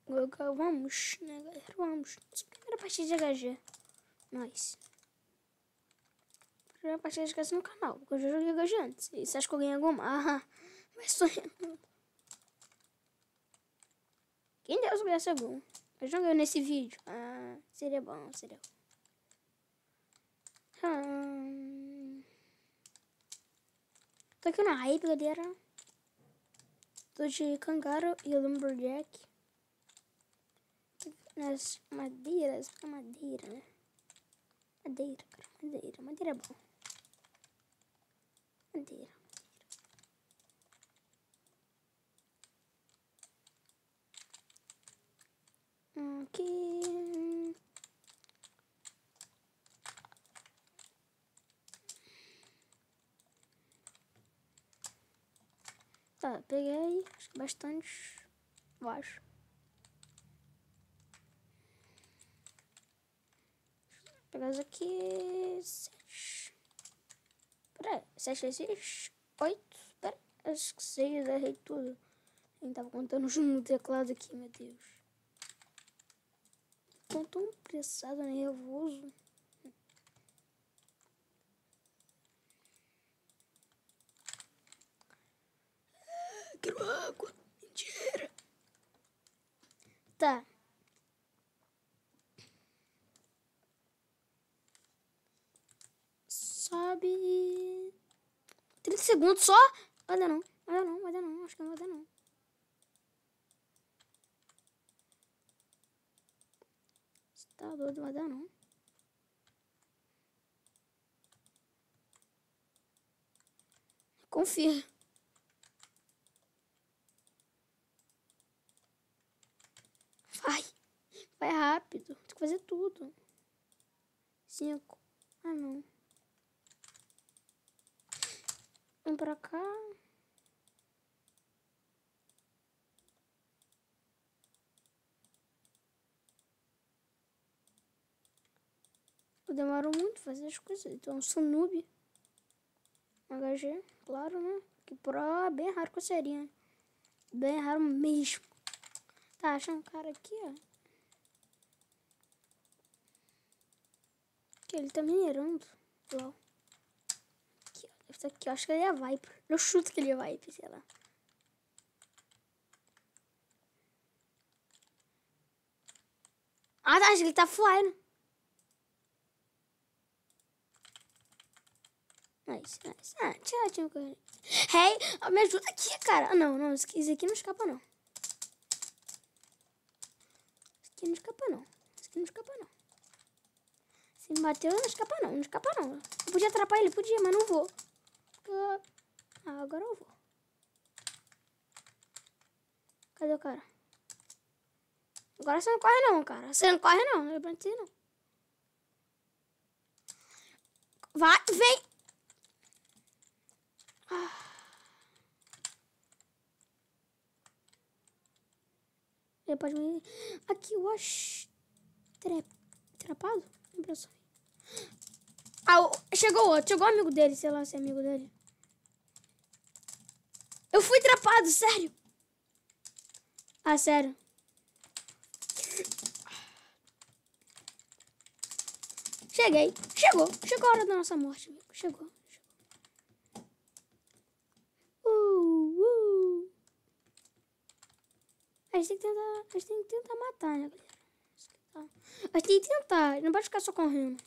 Vamos, né, galera? Vamos. Primeira partida de HG. Nice. Primeira partida de HG no canal. Porque eu já joguei HG antes. E você acha que eu ganhei alguma? Ah, mas sonhando. Quem deu se ganhasse algum? Eu joguei nesse vídeo. Ah, seria bom, seria bom. Tô aqui na hype, galera. Tô de Kangaro e Lumberjack. Nas madeiras. É madeira, né? Madeira, cara. Madeira. Madeira é bom. Madeira. Aqui. Tá, peguei. Acho que bastante. Baixo. Vou pegar isso aqui. 7. Pera aí. 7 6, 8. Pera aí. Acho que 6. Errei tudo. Nem tava contando no teclado aqui, meu Deus. Tô tão apressado, nervoso. Quero água. Mentira. Tá. Sobe. 30 segundos só? Vai dar não. Vai dar não, vai dar não. Acho que não vai dar não. Você tá doido, vai dar não. Confia. Vai. Vai rápido. Tem que fazer tudo. 5. Ah, não. Vem pra cá. Eu demoro muito fazer as coisas. Então eu sou noob. HG, claro, né? Que pro é bem raro que eu seria. Bem raro mesmo. Tá, achando um cara aqui, ó. Que ele tá minerando. Uau. Aqui, ó. Deve estar aqui. Eu acho que ele é Viper. Eu chuto que ele é Viper, sei lá. Ah, tá. Acho que ele tá flying. Nice, nice. Ah, tinha corrido. Hey, me ajuda aqui, cara. Ah, não, não. Esse aqui não escapa, não. Esse aqui não escapa, não. Esse aqui não escapa, não. Se me bateu, não escapa, não. Não escapa, não. Eu podia atrapalhar ele, podia, mas não vou. Ah, agora eu vou. Cadê o cara? Agora você não corre, não, cara. Você não corre, não. Eu plantei, não. Vai, vem. Ele pode me... Aqui, eu acho... Trapado? Impressão. Ah, chegou outro. Chegou o amigo dele, sei lá se é amigo dele. Eu fui trapado, sério. Ah, sério. Cheguei. Chegou a hora da nossa morte, amigo. Chegou. A gente tem que tentar matar, né, galera? A gente tem que tentar. Não pode ficar só correndo.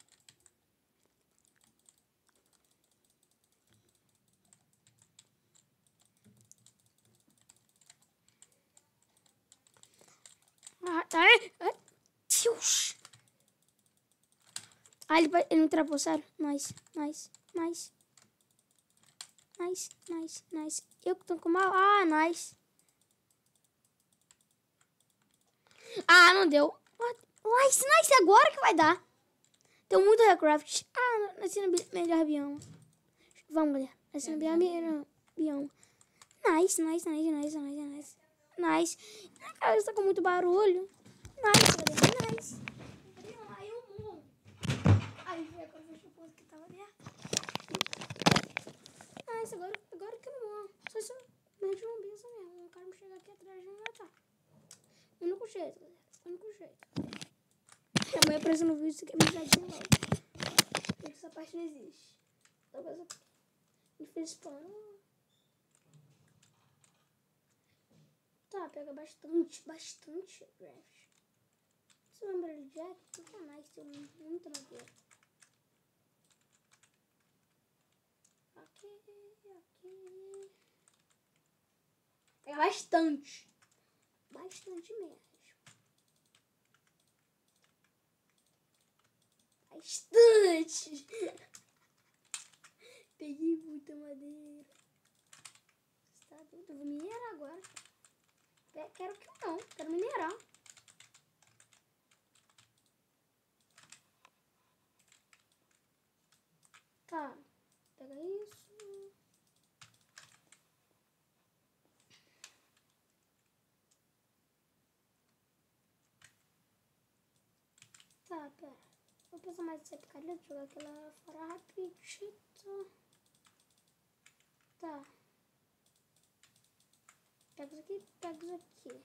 Ah, tá. Deus. Ah, ele me trapou, sério. Nice. Eu que tô com mal. Ah, nice. Ah, não deu. Nice. Agora que vai dar. Deu muito Recraft. Ah, nasci no melhor bioma. Vamos, galera. Nasci no melhor bioma. Nice. Cara, isso tá com muito barulho. Nice, galera. Nice. Aí eu morro. Aí, agora fechou o ponto que tava aberto. Nice, agora que eu não morro. Só se eu perdi uma benção mesmo. O cara me chegar aqui atrás de me matar. Único jeito, galera. Único jeito. Amanhã apareceu no vídeo, isso aqui é mijadinho logo. Essa parte não existe. Talvez eu... Me fiz spam. Tá, pega bastante graft. Você lembra de Jack? Nunca mais, tem muita madeira. Aqui. Pega bastante. Bastante mesmo. Bastante. Peguei muita madeira. Você tá doido? Eu vou minerar agora. Quero que não. Quero minerar. Tá. Pega isso. Tá, pera. Vou precisar mais dessa picareta. Jogar aquela fora rapidito. Tá. Pega isso aqui, pega isso aqui.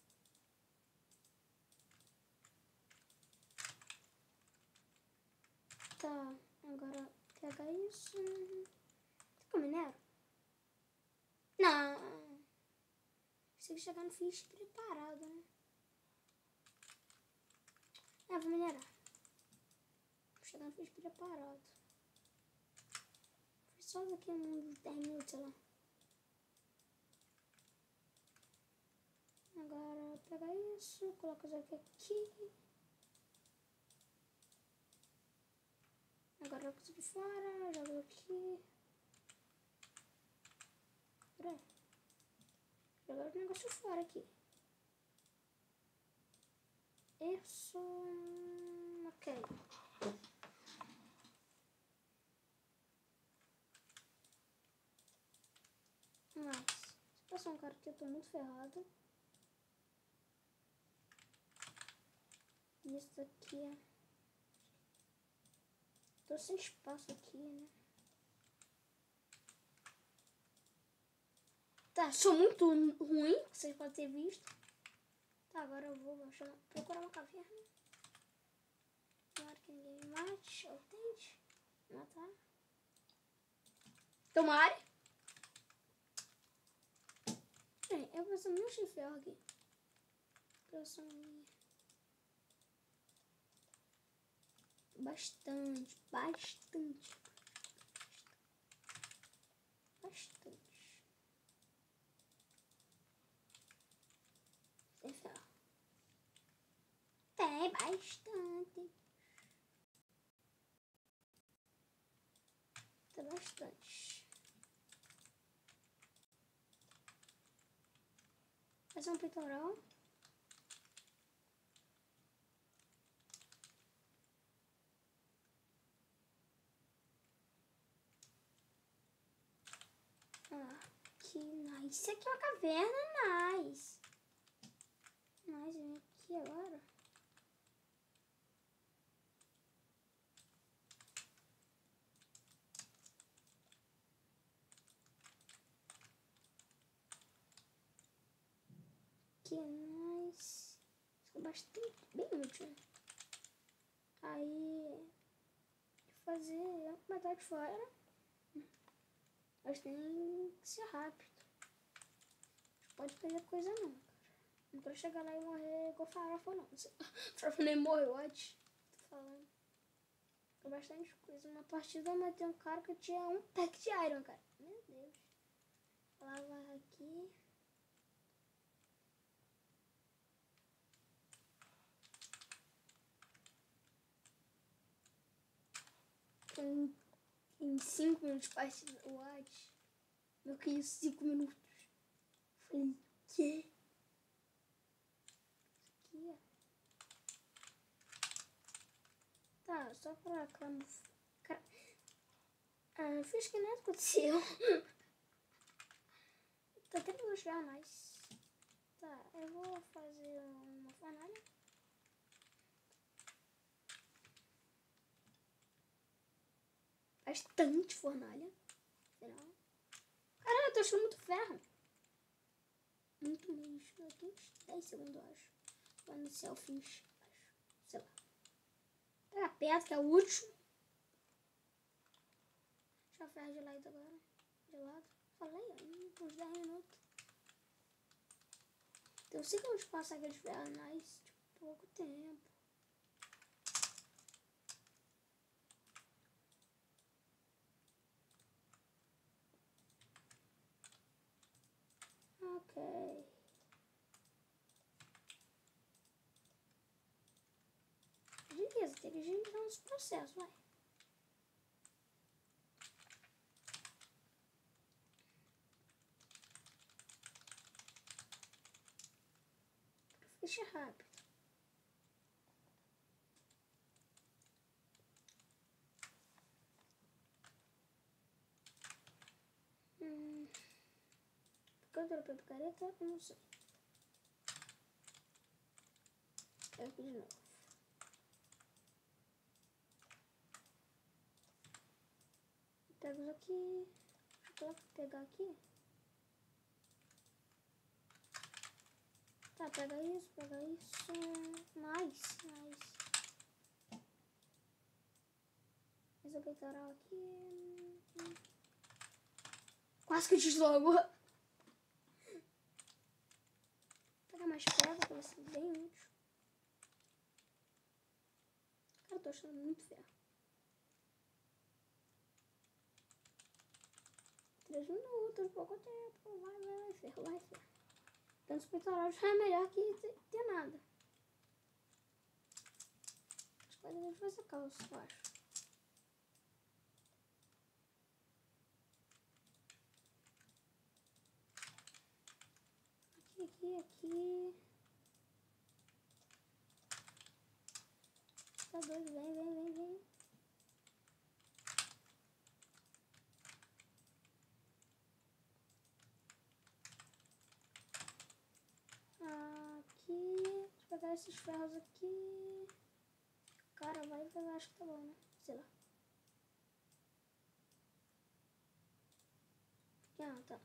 Tá, agora pega isso. Será que eu minero? Não. Precisa chegar no fish preparado, né? É, vou minerar. Vou chegar no fish preparado. Foi só daqui a uns 10 minutos, sei lá. Agora pega isso, coloca isso aqui. Agora joga isso aqui fora, joga aqui. Peraí. Jogar o negócio fora aqui. Isso. Ok. Mas, se passar um cara aqui, eu tô muito ferrado. E isso aqui. Tô sem espaço aqui, né? Tá, sou muito ruim, vocês podem ter visto. Tá, agora eu vou procurar uma caverna. Tomara que ninguém me mate, ou tente matar. Tomara. Eu vou fazer um monte de ferro aqui. Bastante. Tem ferro. Tem bastante. Tem bastante. Fazer um peitoral. Que nice. Isso aqui é uma caverna, nice. Nice, vem aqui agora. Que nice. Isso é bastante, bem útil. Aí, fazer matar de fora. Mas tem que ser rápido. Não pode perder coisa não, cara. Não pode chegar lá e morrer igual farofa não. Farofa nem morreu, ótimo. Tô falando. Tem bastante coisa. Uma partida eu matei um cara que tinha um pack de iron, cara. Meu Deus. Lavar aqui. Em 5 minutos de partida, what? Meu que isso, 5 minutos. Falei, que? Aqui, ó. Tá, só pra camuflar. Fiz que nada aconteceu. Tô até pra chegar mais. Tá, eu vou fazer uma fornalha. Bastante fornalha. Será? Caralho, eu tô achando muito ferro. Muito mesmo. Eu tenho uns 10 segundos, eu acho. Quando selfies. Sei lá. Pega pedra, que é o último. Deixa eu ferro gelado agora. Gelado. Falei, ó. Uns 10 minutos. Então, eu sei que eu vou passar aqueles ferros, mas tipo, pouco tempo. Ok. Beleza, tem que agilizar uns processos, vai. Fecha rápido. Porque eu dropei picareta, eu não sei. Pego aqui de novo. Pego isso aqui. Deixa eu pegar aqui. Tá, pega isso, pega isso. Mais. Esse é o peitoral aqui. Quase que deslogou. Vou pegar mais pedra, que vai ser bem útil. Cara, eu tô achando muito ferro. 3 minutos, pouco tempo. Vai, ferro. Então, os peitorais já é melhor que ter nada. Acho que vai fazer calça, eu acho. Aqui. Tá doido, vem. Aqui. Deixa eu pegar esses ferros aqui. Cara, vai pegar, acho que tá bom, né? Sei lá. Ah, tá.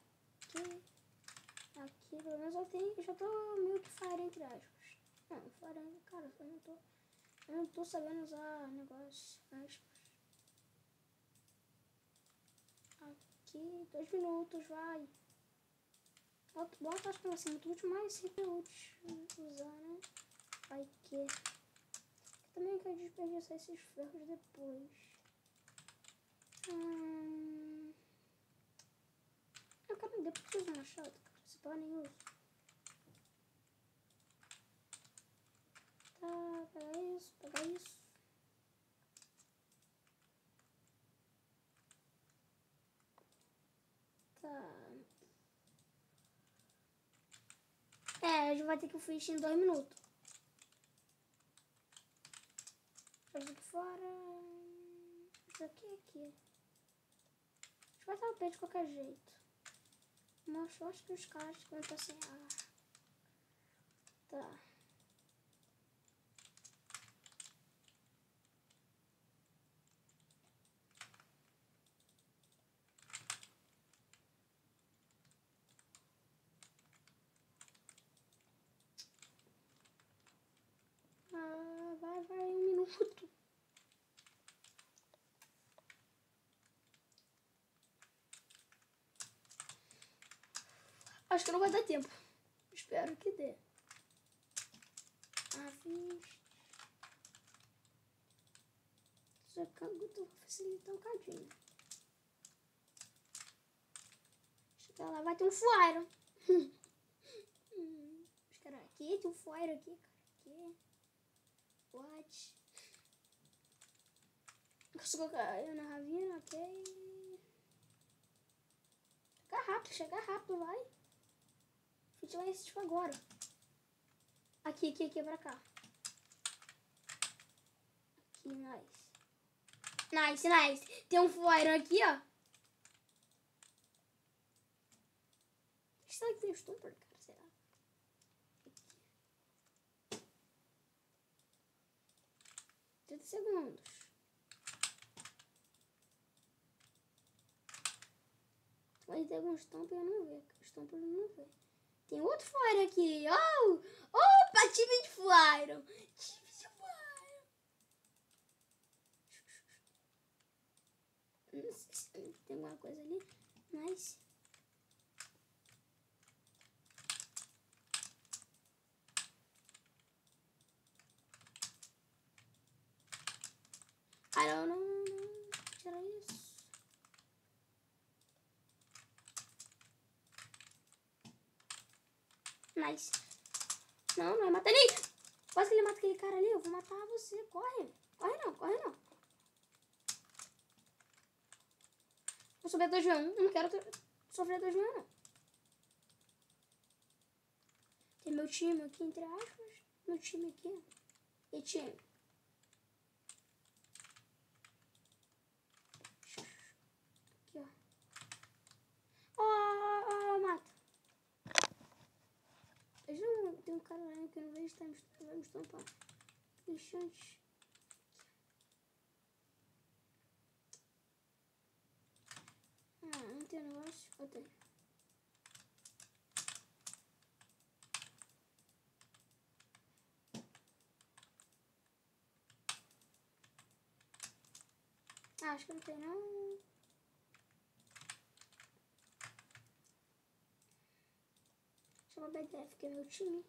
Aqui, pelo menos eu já tô meio que fire, entre aspas. Não, fire, cara, eu não tô sabendo usar negócio, aspas. Aqui, 2 minutos, vai. Bota, acho que vai ser muito útil, mas sempre é útil usar, né? Vai que... Também quero desperdiçar esses ferros depois. Eu quero depois usar machado, cara. Se pá, nem uso. Tá, pega isso. Tá. A gente vai ter que o fish em 2 minutos. Joga aqui fora. Isso aqui. A gente vai dar o pé de qualquer jeito. Mas eu acho que os caras vão estar sem ar. Tá. Vai 1 minuto. Acho que não vai dar tempo. Espero que dê. Fiz. Isso vai facilitar um bocadinho. Chega lá, vai ter um fire. Espera, aqui tem um fire aqui, cara. Aqui. What? Consigo colocar eu na ravina, ok. Chega rápido, vai. A gente vai assistir agora. Aqui, pra cá. Aqui, nice. Tem um fire aqui, ó. Será que tem stomper, cara? Será? Aqui. 30 segundos. Vai ter algum stomper, eu não vejo. Stomper eu não vejo. Tem outro fire aqui. Oh! Opa, time de Iron. Difícil Iron. Não sei se tem alguma coisa ali, mas... Iron, não. Tira isso. Nice. Não vai matar nem. Quase que ele mata aquele cara ali. Eu vou matar você. Corre. Corre não. Vou sofrer 2v1. Não quero sofrer 2v1, não. Tem meu time aqui, entre aspas. Meu time aqui. E time. Aqui, ó. Mata. Tem um cara lá que eu não vejo, vai me estampar. Deixante. Não tem negócio. Eu tenho. Acho que não tem, não. Chama BDF, que é meu time.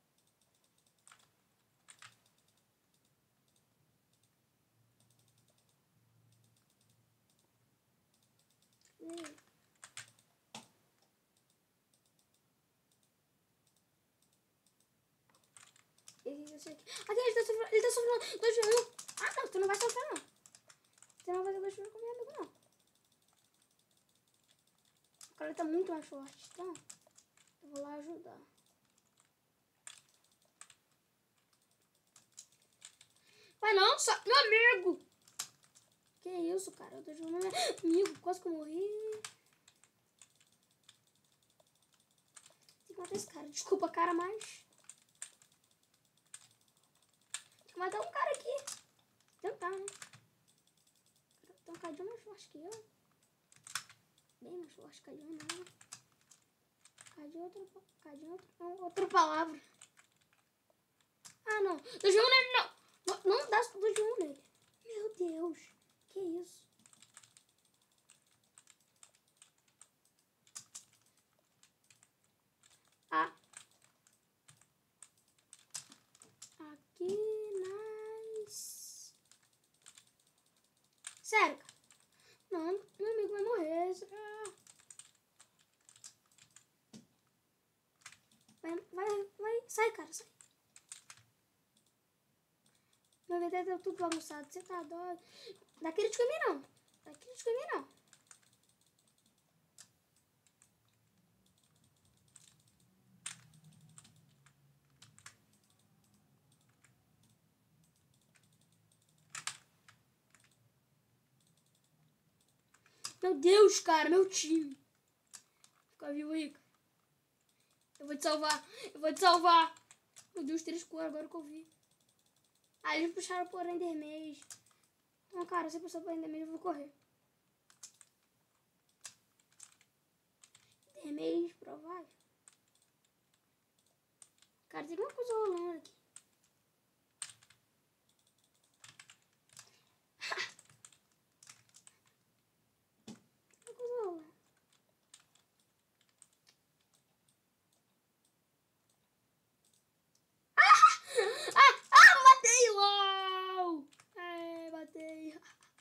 Aqui, ele tá sofrendo 2v1. Ah, não, tu não vai sofrer, não. Tu não vai fazer 2v1 com meu amigo, não. O cara tá muito mais forte, então eu vou lá ajudar. Vai não, só meu amigo. Que isso, cara? Eu tô jogando meu amigo, quase que eu morri. Tem que matar esse cara. Desculpa, cara, mas... Tem que matar um cara aqui. Tentar, né? Tem um cadinho mais forte que eu. Bem mais forte, cadinho não. Cadinho outra palavra. Ah, não. 2v1 nele, não. Não dá 2v1 nele. Meu Deus. Que isso? Ah. Aqui, nice. Sério, cara. Não, meu amigo vai morrer. Vai. Sai, cara, sai. Meu VT tá tudo bagunçado. Você tá doido? Dá crítica em mim, não. Dá crítica em mim, não. Meu Deus, cara, meu time. Fica vivo aí, cara. Eu vou te salvar. Meu Deus, 3 cores agora que eu vi. Ah, eles puxaram por Endermage. Então, cara, se eu passar por Endermage, eu vou correr. Endermage, provável. Cara, tem alguma coisa rolando aqui. Tem coisa rolando. Matei! LOL! Matei.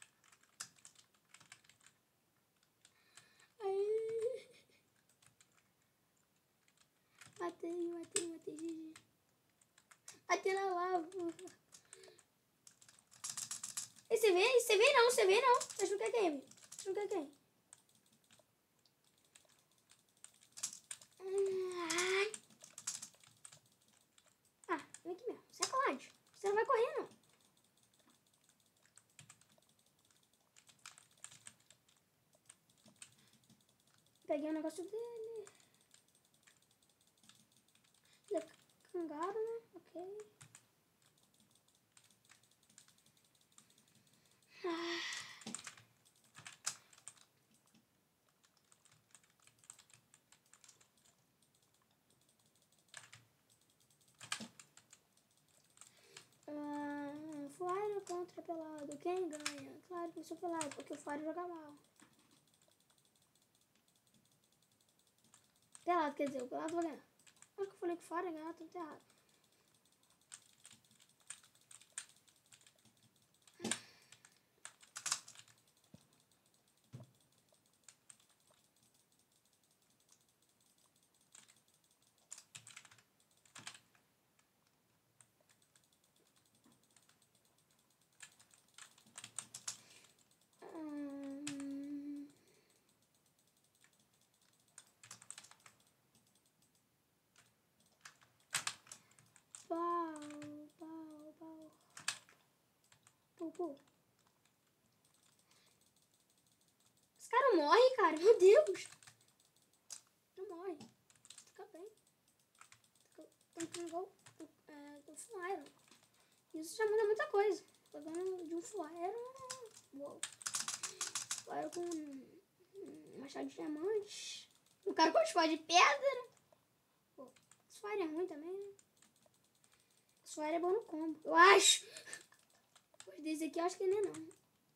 Matei, GG. Matei na lava. E você vê não. Acho que não quer game. Vem aqui mesmo. Sacanagem. Você não vai correr, não. Peguei o negócio dele. Cangaro, né? Ok. pelado, quem ganha? Claro que eu sou pelado, porque o Fire joga mal. Pelado, quer dizer, o pelado vai ganhar. Olha que eu falei que o Fire ia ganhar, tudo errado. Pô. Esse cara morre, cara. Meu Deus. Não morre. Fica bem. Tem que igual do Full Iron. Isso já muda muita coisa. Pegando de um Full Iron. Uou. Full Iron com machado de diamante. O cara com espada de pedra. Pô, esse Fire é ruim também, né? Esse Fire é bom no combo. Eu acho. Depois desse aqui, eu acho que ele não.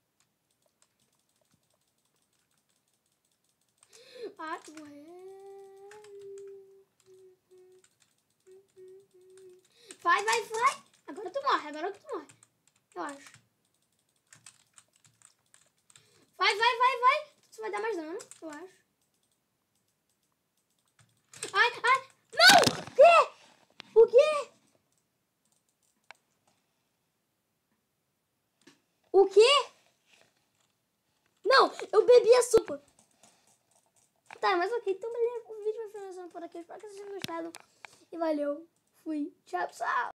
Ah, tu morreu. Vai. Agora tu morre, agora que tu morre. Eu acho. Vai. Isso vai dar mais dano, eu acho. Ai. Não! O quê? O quê? Não, eu bebi a sopa. Tá, mas ok, então beleza. O vídeo vai finalizando por aqui. Espero que vocês tenham gostado. E valeu. Fui. Tchau, pessoal.